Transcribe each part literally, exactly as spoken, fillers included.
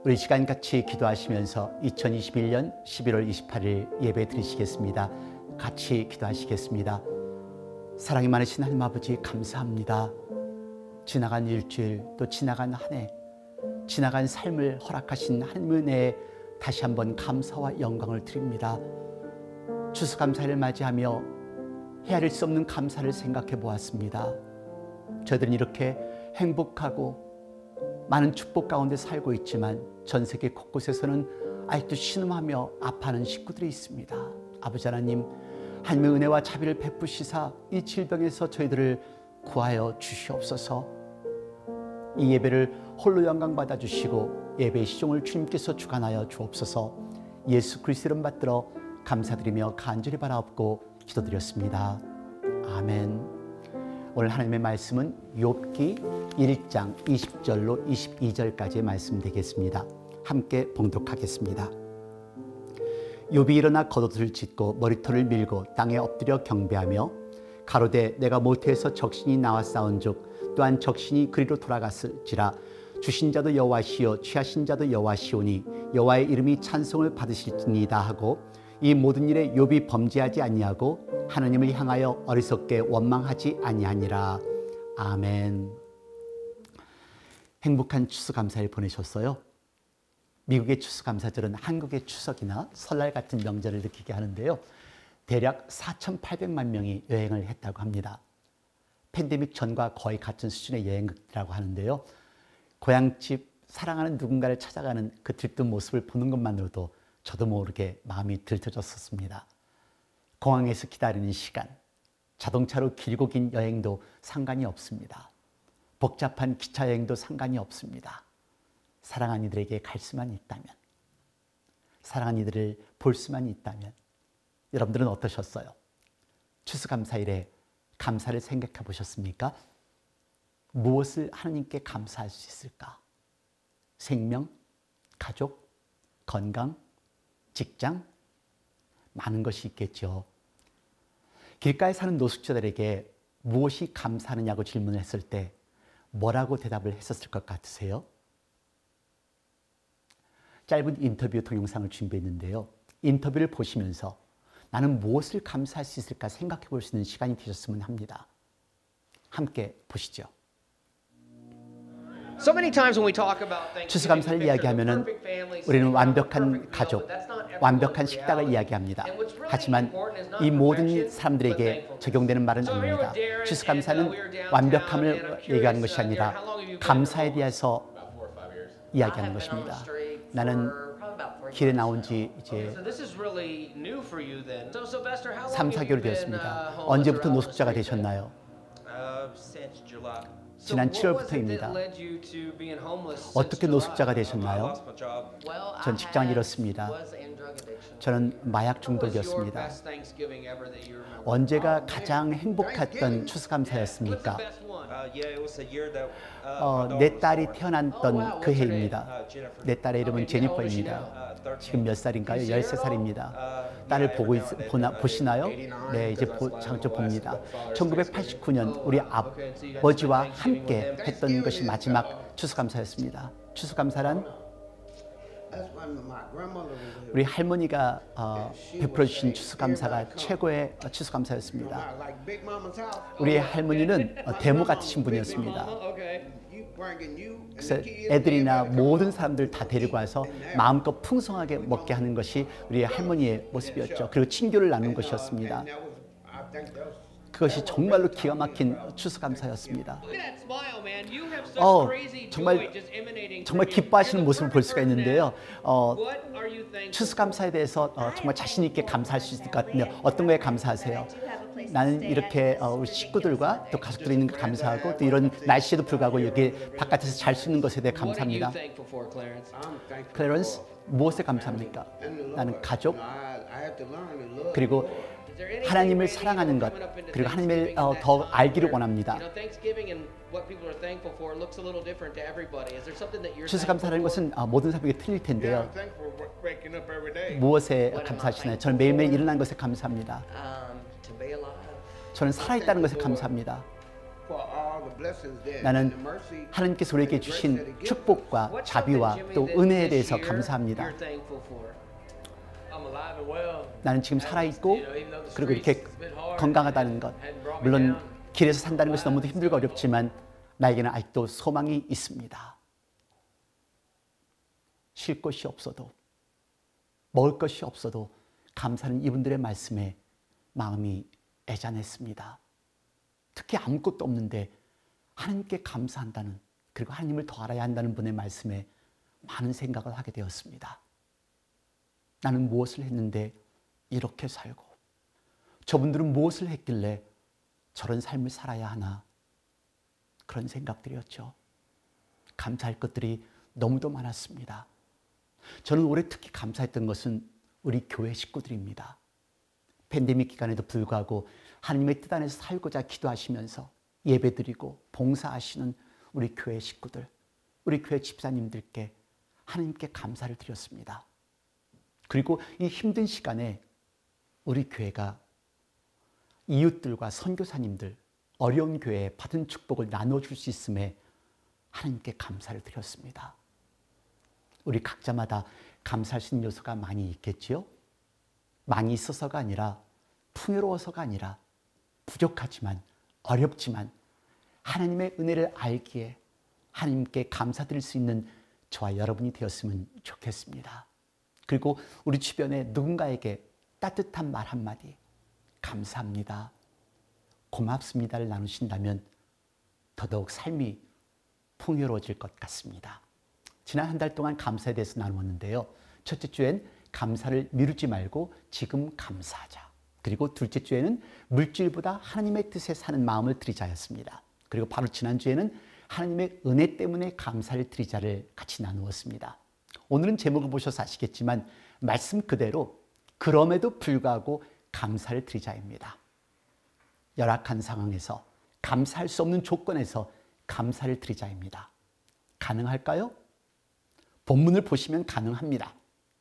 우리 시간 같이 기도하시면서 이천이십일 년 십일월 이십팔일 예배 드리시겠습니다. 같이 기도하시겠습니다. 사랑이 많으신 하나님 아버지 감사합니다. 지나간 일주일 또 지나간 한 해 지나간 삶을 허락하신 하나님의 은혜에 다시 한번 감사와 영광을 드립니다. 추수감사를 맞이하며 헤아릴 수 없는 감사를 생각해 보았습니다. 저희들은 이렇게 행복하고 많은 축복 가운데 살고 있지만 전 세계 곳곳에서는 아직도 신음하며 아파하는 식구들이 있습니다. 아버지 하나님, 하나님의 은혜와 자비를 베푸시사 이 질병에서 저희들을 구하여 주시옵소서. 이 예배를 홀로 영광 받아 주시고 예배의 시종을 주님께서 주관하여 주옵소서. 예수 그리스도 이름 받들어 감사드리며 간절히 바라옵고 기도드렸습니다. 아멘. 오늘 하나님의 말씀은 욥기 일 장 이십 절로 이십이 절까지의 말씀 되겠습니다. 함께 봉독하겠습니다. 욥이 일어나 겉옷을 찢고 머리털을 밀고 땅에 엎드려 경배하며 가로되 내가 모태에서 적신이 나와 싸운즉 또한 적신이 그리로 돌아갔을지라 주신 자도 여호와시요 취하신 자도 여호와시오니 여호와의 이름이 찬송을 받으실지니이다 하고 이 모든 일에 욥이 범죄하지 아니하고 하나님을 향하여 어리석게 원망하지 아니하니라. 아멘. 행복한 추수감사일 보내셨어요? 미국의 추수감사절은 한국의 추석이나 설날 같은 명절을 느끼게 하는데요. 대략 사천팔백만 명이 여행을 했다고 합니다. 팬데믹 전과 거의 같은 수준의 여행이라고 하는데요. 고향집, 사랑하는 누군가를 찾아가는 그 들뜬 모습을 보는 것만으로도 저도 모르게 마음이 들떠졌었습니다. 공항에서 기다리는 시간, 자동차로 길고 긴 여행도 상관이 없습니다. 복잡한 기차 여행도 상관이 없습니다. 사랑하는 이들에게 갈 수만 있다면, 사랑하는 이들을 볼 수만 있다면, 여러분들은 어떠셨어요? 추수감사일에 감사를 생각해 보셨습니까? 무엇을 하나님께 감사할 수 있을까? 생명, 가족, 건강, 직장, 많은 것이 있겠죠. 길가에 사는 노숙자들에게 무엇이 감사하느냐고 질문을 했을 때 뭐라고 대답을 했었을 것 같으세요? 짧은 인터뷰 동영상을 준비했는데요. 인터뷰를 보시면서 나는 무엇을 감사할 수 있을까 생각해 볼 수 있는 시간이 되셨으면 합니다. 함께 보시죠. 추수감사를 이야기하면 우리는 완벽한 가족, 완벽한 식탁을 이야기합니다. 하지만 이 모든 사람들에게 적용되는 말은 아닙니다. 추수감사는 완벽함을 얘기하는 것이 아니라 감사에 대해서 이야기하는 것입니다. 나는 길에 나온 지 이제 삼, 사 개월 되었습니다. 언제부터 노숙자가 되셨나요? 지난 칠월부터입니다. 어떻게 노숙자가 되셨나요? 전 직장을 잃었습니다. 저는 마약 중독이었습니다. 언제가 가장 행복했던 추수감사였습니까? 어, 내 딸이 태어났던 그 해입니다. 내 딸의 이름은 제니퍼입니다. 지금 몇 살인가요? 열세 살입니다. 딸을 보고 있, 보나, 보시나요? 네, 이제 보, 장쪽 봅니다. 천구백팔십구 년 우리 아버지와 함께 했던 것이 마지막 추수감사였습니다. 추수감사란 우리 할머니가 어, 베풀어 주신 추수감사가 최고의 추수감사였습니다. 우리 할머니는 어, 데모 같으신 분이었습니다. 그래서 애들이나 모든 사람들 다 데리고 와서 마음껏 풍성하게 먹게 하는 것이 우리 할머니의 모습이었죠. 그리고 친교를 나눈 것이었습니다. 그것이 정말로 기가 막힌 추수감사였습니다. 어, 정말 정말 기뻐하시는 모습을 볼 수가 있는데요. 어, 추수감사에 대해서 어, 정말 자신 있게 감사할 수 있을 것 같은데 어떤 거에 감사하세요? 나는 이렇게 어, 우리 식구들과 또 가족들이 있는 거 감사하고 또 이런 날씨에도 불구하고 여기 바깥에서 잘 수 있는 것에 대해 감사합니다. 클래런스, 무엇에 감사합니까? 나는 가족, 그리고 하나님을 사랑하는 것, 그리고 하나님을 어, 더 알기를 원합니다. 추수감사라는 것은 어, 모든 사람에게 틀릴 텐데요. 무엇에 감사하시나요? 저는 매일매일 일어난 것에 감사합니다. 저는 살아있다는 것에 감사합니다. 나는 하나님께서 우리에게 주신 축복과 자비와 또 은혜에 대해서 감사합니다. 나는 지금 살아있고 그리고 이렇게 건강하다는 것, 물론 길에서 산다는 것이 너무도 힘들고 어렵지만 나에게는 아직도 소망이 있습니다. 쉴 곳이 없어도, 먹을 것이 없어도 감사는 이분들의 말씀에 마음이 애잔했습니다. 특히 아무것도 없는데 하나님께 감사한다는, 그리고 하나님을 더 알아야 한다는 분의 말씀에 많은 생각을 하게 되었습니다. 나는 무엇을 했는데 이렇게 살고, 저분들은 무엇을 했길래 저런 삶을 살아야 하나, 그런 생각들이었죠. 감사할 것들이 너무도 많았습니다. 저는 올해 특히 감사했던 것은 우리 교회 식구들입니다. 팬데믹 기간에도 불구하고 하나님의 뜻 안에서 살고자 기도하시면서 예배드리고 봉사하시는 우리 교회 식구들, 우리 교회 집사님들께 하나님께 감사를 드렸습니다. 그리고 이 힘든 시간에 우리 교회가 이웃들과 선교사님들, 어려운 교회에 받은 축복을 나눠줄 수 있음에 하나님께 감사를 드렸습니다. 우리 각자마다 감사할 수 있는 요소가 많이 있겠지요? 많이 있어서가 아니라, 풍요로워서가 아니라, 부족하지만, 어렵지만 하나님의 은혜를 알기에 하나님께 감사드릴 수 있는 저와 여러분이 되었으면 좋겠습니다. 그리고 우리 주변에 누군가에게 따뜻한 말 한마디, 감사합니다, 고맙습니다를 나누신다면 더더욱 삶이 풍요로워질 것 같습니다. 지난 한 달 동안 감사에 대해서 나누었는데요. 첫째 주엔 감사를 미루지 말고 지금 감사하자. 그리고 둘째 주에는 물질보다 하나님의 뜻에 사는 마음을 드리자였습니다. 그리고 바로 지난주에는 하나님의 은혜 때문에 감사를 드리자를 같이 나누었습니다. 오늘은 제목을 보셔서 아시겠지만 말씀 그대로 그럼에도 불구하고 감사를 드리자입니다. 열악한 상황에서, 감사할 수 없는 조건에서 감사를 드리자입니다. 가능할까요? 본문을 보시면 가능합니다.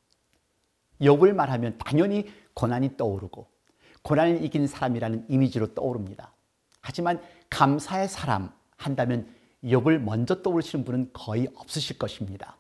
욥을 말하면 당연히 고난이 떠오르고 고난을 이긴 사람이라는 이미지로 떠오릅니다. 하지만 감사의 사람 한다면 욥을 먼저 떠오르시는 분은 거의 없으실 것입니다.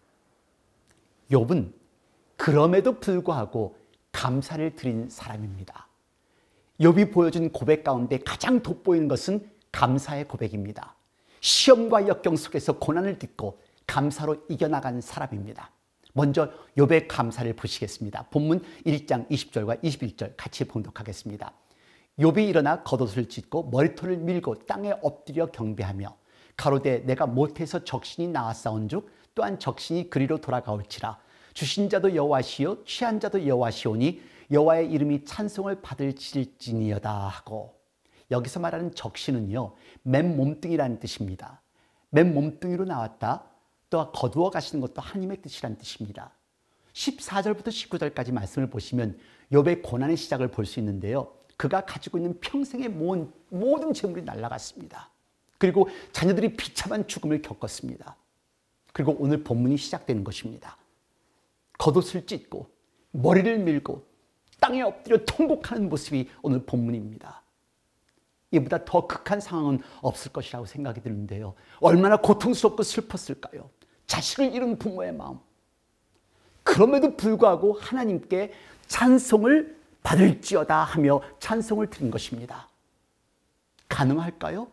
욥은 그럼에도 불구하고 감사를 드린 사람입니다. 욥이 보여준 고백 가운데 가장 돋보이는 것은 감사의 고백입니다. 시험과 역경 속에서 고난을 딛고 감사로 이겨나간 사람입니다. 먼저 욥의 감사를 보시겠습니다. 본문 일 장 이십 절과 이십일 절 같이 봉독하겠습니다. 욥이 일어나 겉옷을 찢고 머리털을 밀고 땅에 엎드려 경배하며 가로되 내가 못해서 적신이 나왔사온즉 또한 적신이 그리로 돌아가올지라. 주신 자도 여호와시요 취한 자도 여호와시오니 여호와의 이름이 찬송을 받을지니여다 하고, 여기서 말하는 적신은요, 맨 몸뚱이라는 뜻입니다. 맨 몸뚱이로 나왔다, 또 거두어 가시는 것도 하나님의 뜻이라는 뜻입니다. 십사 절부터 십구 절까지 말씀을 보시면 욥의 고난의 시작을 볼 수 있는데요. 그가 가지고 있는 평생의 모은 모든 재물이 날아갔습니다. 그리고 자녀들이 비참한 죽음을 겪었습니다. 그리고 오늘 본문이 시작되는 것입니다. 겉옷을 찢고 머리를 밀고 땅에 엎드려 통곡하는 모습이 오늘 본문입니다. 이보다 더 극한 상황은 없을 것이라고 생각이 드는데요. 얼마나 고통스럽고 슬펐을까요? 자식을 잃은 부모의 마음. 그럼에도 불구하고 하나님께 찬송을 받을지어다 하며 찬송을 드린 것입니다. 가능할까요?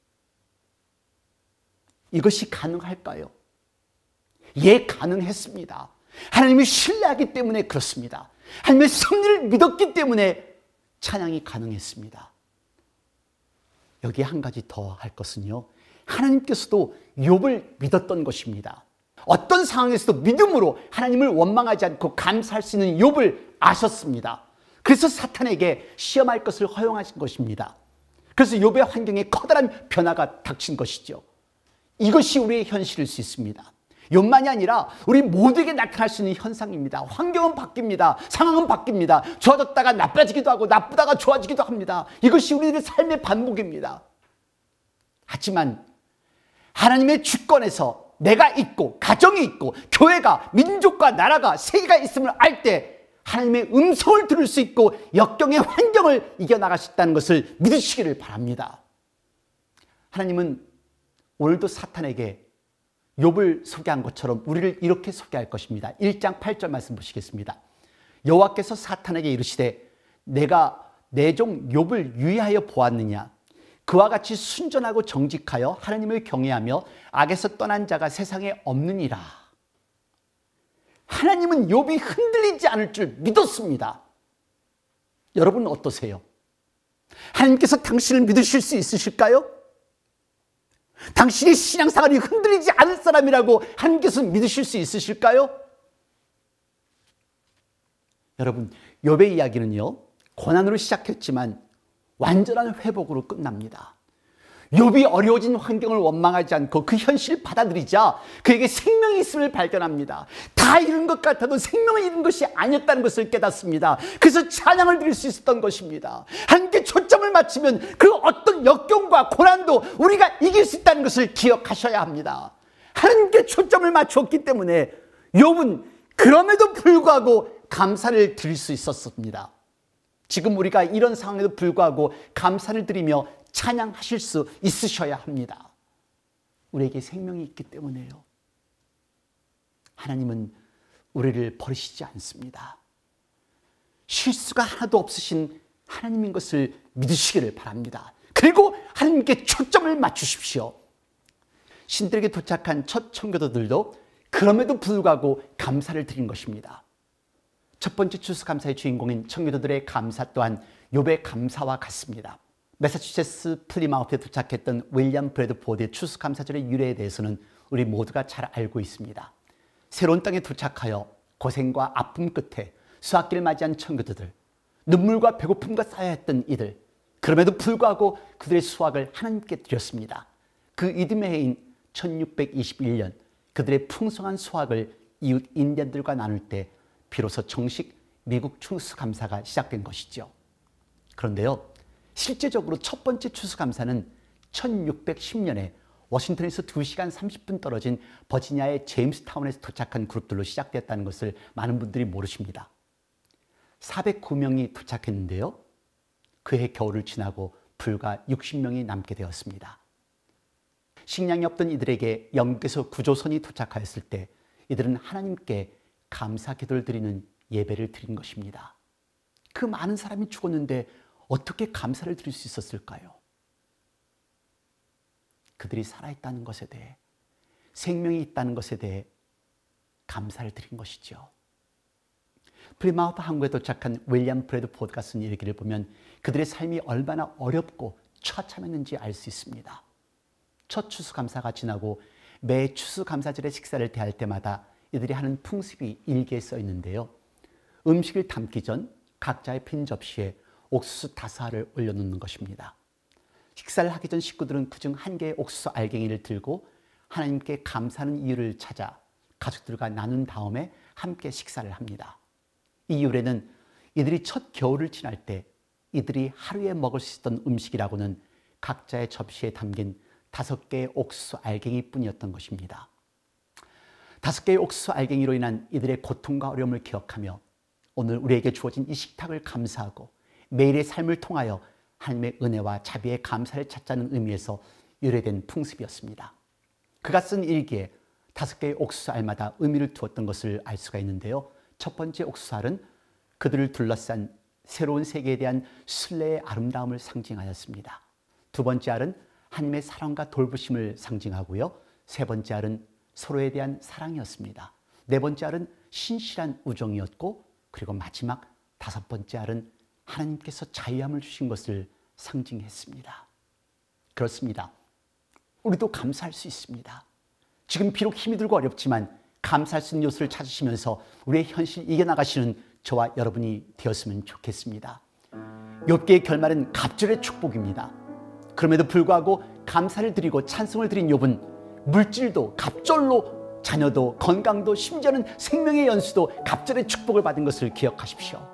이것이 가능할까요? 예, 가능했습니다. 하나님을 신뢰하기 때문에 그렇습니다. 하나님의 섭리를 믿었기 때문에 찬양이 가능했습니다. 여기에 한 가지 더 할 것은요, 하나님께서도 욥을 믿었던 것입니다. 어떤 상황에서도 믿음으로 하나님을 원망하지 않고 감사할 수 있는 욥을 아셨습니다. 그래서 사탄에게 시험할 것을 허용하신 것입니다. 그래서 욥의 환경에 커다란 변화가 닥친 것이죠. 이것이 우리의 현실일 수 있습니다. 욥만이 아니라 우리 모두에게 나타날 수 있는 현상입니다. 환경은 바뀝니다. 상황은 바뀝니다. 좋아졌다가 나빠지기도 하고 나쁘다가 좋아지기도 합니다. 이것이 우리들의 삶의 반복입니다. 하지만 하나님의 주권에서 내가 있고 가정이 있고 교회가 민족과 나라가 세계가 있음을 알 때 하나님의 음성을 들을 수 있고 역경의 환경을 이겨나갈 수 있다는 것을 믿으시기를 바랍니다. 하나님은 오늘도 사탄에게 욥을 소개한 것처럼 우리를 이렇게 소개할 것입니다. 일 장 팔 절 말씀 보시겠습니다. 여호와께서 사탄에게 이르시되 내가 내 종 욥을 유의하여 보았느냐. 그와 같이 순전하고 정직하여 하나님을 경외하며 악에서 떠난 자가 세상에 없느니라. 하나님은 욥이 흔들리지 않을 줄 믿었습니다. 여러분은 어떠세요? 하나님께서 당신을 믿으실 수 있으실까요? 당신의 신앙생활이 흔들리지 않을 사람이라고 하나님께서 믿으실 수 있으실까요? 여러분, 욥의 이야기는요, 고난으로 시작했지만 완전한 회복으로 끝납니다. 욥이 어려워진 환경을 원망하지 않고 그 현실을 받아들이자 그에게 생명이 있음을 발견합니다. 다 잃은 것 같아도 생명을 잃은 것이 아니었다는 것을 깨닫습니다. 그래서 찬양을 드릴 수 있었던 것입니다. 하나님께 초점을 맞추면 그 어떤 역경과 고난도 우리가 이길 수 있다는 것을 기억하셔야 합니다. 하나님께 초점을 맞추었기 때문에 욥은 그럼에도 불구하고 감사를 드릴 수 있었습니다. 지금 우리가 이런 상황에도 불구하고 감사를 드리며 찬양하실 수 있으셔야 합니다. 우리에게 생명이 있기 때문에요. 하나님은 우리를 버리시지 않습니다. 실수가 하나도 없으신 하나님인 것을 믿으시기를 바랍니다. 그리고 하나님께 초점을 맞추십시오. 신들에게 도착한 첫 청교도들도 그럼에도 불구하고 감사를 드린 것입니다. 첫 번째 추수감사의 주인공인 청교도들의 감사 또한 욥의 감사와 같습니다. 매사추세츠 플리마우스에 도착했던 윌리엄 브래드포드의 추수감사절의 유래에 대해서는 우리 모두가 잘 알고 있습니다. 새로운 땅에 도착하여 고생과 아픔 끝에 수확기를 맞이한 청교도들, 눈물과 배고픔과 쌓여있던 이들, 그럼에도 불구하고 그들의 수확을 하나님께 드렸습니다. 그 이듬해 해인 천육백이십일 년 그들의 풍성한 수확을 이웃 인디언들과 나눌 때 비로소 정식 미국 추수감사가 시작된 것이죠. 그런데요, 실제적으로 첫 번째 추수감사는 천육백십 년에 워싱턴에서 두 시간 삼십 분 떨어진 버지니아의 제임스타운에서 도착한 그룹들로 시작됐다는 것을 많은 분들이 모르십니다. 사백구 명이 도착했는데요, 그해 겨울을 지나고 불과 육십 명이 남게 되었습니다. 식량이 없던 이들에게 영국에서 구조선이 도착하였을 때 이들은 하나님께 감사 기도를 드리는 예배를 드린 것입니다. 그 많은 사람이 죽었는데 어떻게 감사를 드릴 수 있었을까요? 그들이 살아있다는 것에 대해, 생명이 있다는 것에 대해 감사를 드린 것이죠. 플리마우스 항구에 도착한 윌리엄 브래드포드가 쓴 일기를 보면 그들의 삶이 얼마나 어렵고 처참했는지 알 수 있습니다. 첫 추수감사가 지나고 매 추수감사절의 식사를 대할 때마다 이들이 하는 풍습이 일기에 써 있는데요. 음식을 담기 전 각자의 빈 접시에 옥수수 다섯 알을 올려놓는 것입니다. 식사를 하기 전 식구들은 그중 한 개의 옥수수 알갱이를 들고 하나님께 감사하는 이유를 찾아 가족들과 나눈 다음에 함께 식사를 합니다. 이 유래는 이들이 첫 겨울을 지날 때 이들이 하루에 먹을 수 있었던 음식이라고는 각자의 접시에 담긴 다섯 개의 옥수수 알갱이뿐이었던 것입니다. 다섯 개의 옥수수 알갱이로 인한 이들의 고통과 어려움을 기억하며 오늘 우리에게 주어진 이 식탁을 감사하고 매일의 삶을 통하여 하나님의 은혜와 자비의 감사를 찾자는 의미에서 유래된 풍습이었습니다. 그가 쓴 일기에 다섯 개의 옥수수 알마다 의미를 두었던 것을 알 수가 있는데요. 첫 번째 옥수수 알은 그들을 둘러싼 새로운 세계에 대한 신뢰의 아름다움을 상징하였습니다. 두 번째 알은 하나님의 사랑과 돌보심을 상징하고요. 세 번째 알은 서로에 대한 사랑이었습니다. 네 번째 알은 신실한 우정이었고, 그리고 마지막 다섯 번째 알은 하나님께서 자유함을 주신 것을 상징했습니다. 그렇습니다. 우리도 감사할 수 있습니다. 지금 비록 힘이 들고 어렵지만 감사할 수 있는 요소를 찾으시면서 우리의 현실을 이겨나가시는 저와 여러분이 되었으면 좋겠습니다. 욥기의 결말은 갑절의 축복입니다. 그럼에도 불구하고 감사를 드리고 찬송을 드린 욥은 물질도 갑절로, 자녀도, 건강도, 심지어는 생명의 연수도 갑절의 축복을 받은 것을 기억하십시오.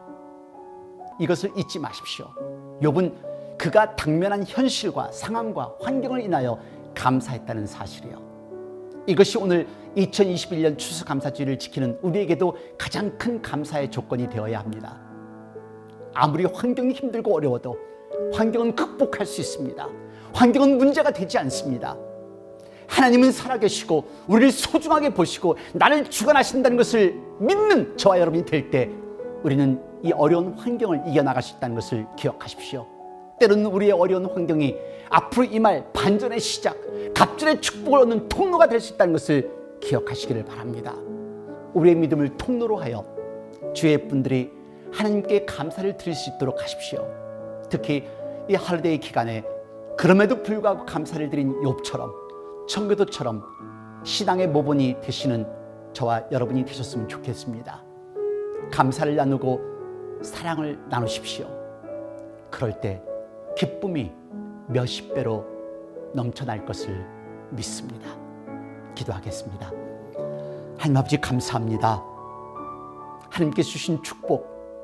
이것을 잊지 마십시오. 욥은 그가 당면한 현실과 상황과 환경을 인하여 감사했다는 사실이에요. 이것이 오늘 이천이십일 년 추수감사주의를 지키는 우리에게도 가장 큰 감사의 조건이 되어야 합니다. 아무리 환경이 힘들고 어려워도 환경은 극복할 수 있습니다. 환경은 문제가 되지 않습니다. 하나님은 살아계시고 우리를 소중하게 보시고 나를 주관하신다는 것을 믿는 저와 여러분이 될 때 우리는 이 어려운 환경을 이겨나갈 수 있다는 것을 기억하십시오. 때로는 우리의 어려운 환경이 앞으로 임할 반전의 시작, 갑절의 축복을 얻는 통로가 될 수 있다는 것을 기억하시기를 바랍니다. 우리의 믿음을 통로로 하여 주의 분들이 하나님께 감사를 드릴 수 있도록 하십시오. 특히 이 할리데이 기간에 그럼에도 불구하고 감사를 드린 욥처럼, 청교도처럼 신앙의 모본이 되시는 저와 여러분이 되셨으면 좋겠습니다. 감사를 나누고 사랑을 나누십시오. 그럴 때 기쁨이 몇십 배로 넘쳐날 것을 믿습니다. 기도하겠습니다. 하나님 아버지 감사합니다. 하나님께서 주신 축복,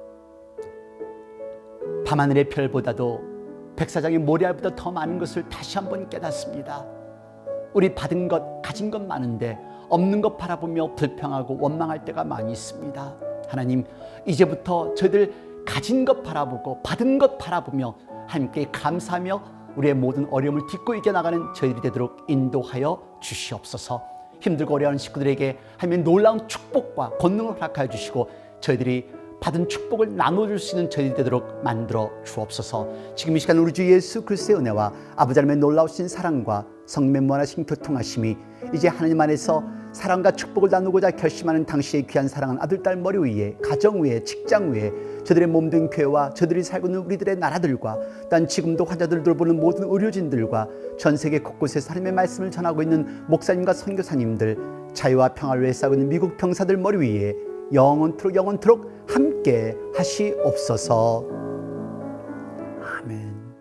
밤하늘의 별보다도 백사장의 모래알보다 더 많은 것을 다시 한번 깨닫습니다. 우리 받은 것, 가진 것 많은데 없는 것 바라보며 불평하고 원망할 때가 많이 있습니다. 하나님, 이제부터 저희들 가진 것 바라보고 받은 것 바라보며 하나님께 감사하며 우리의 모든 어려움을 딛고 이겨나가는 저희들이 되도록 인도하여 주시옵소서. 힘들고 어려운 식구들에게 하나님의 놀라운 축복과 권능을 허락하여 주시고 저희들이 받은 축복을 나눠줄 수 있는 저희들이 되도록 만들어 주옵소서. 지금 이 시간 우리 주 예수 그리스도의 은혜와 아버지 하나님의 놀라우신 사랑과 성령의 무한하신 교통하심이 이제 하나님 안에서 사랑과 축복을 나누고자 결심하는 당시의 귀한 사랑하는 아들, 딸 머리 위에, 가정 위에, 직장 위에, 저들의 몸된 교회와 저들이 살고 있는 우리들의 나라들과 또한 지금도 환자들을 돌보는 모든 의료진들과 전 세계 곳곳에서 하나님의 말씀을 전하고 있는 목사님과 선교사님들, 자유와 평화를 위해 싸우고 있는 미국 병사들 머리 위에 영원토록 영원토록 함께 하시옵소서. 아멘.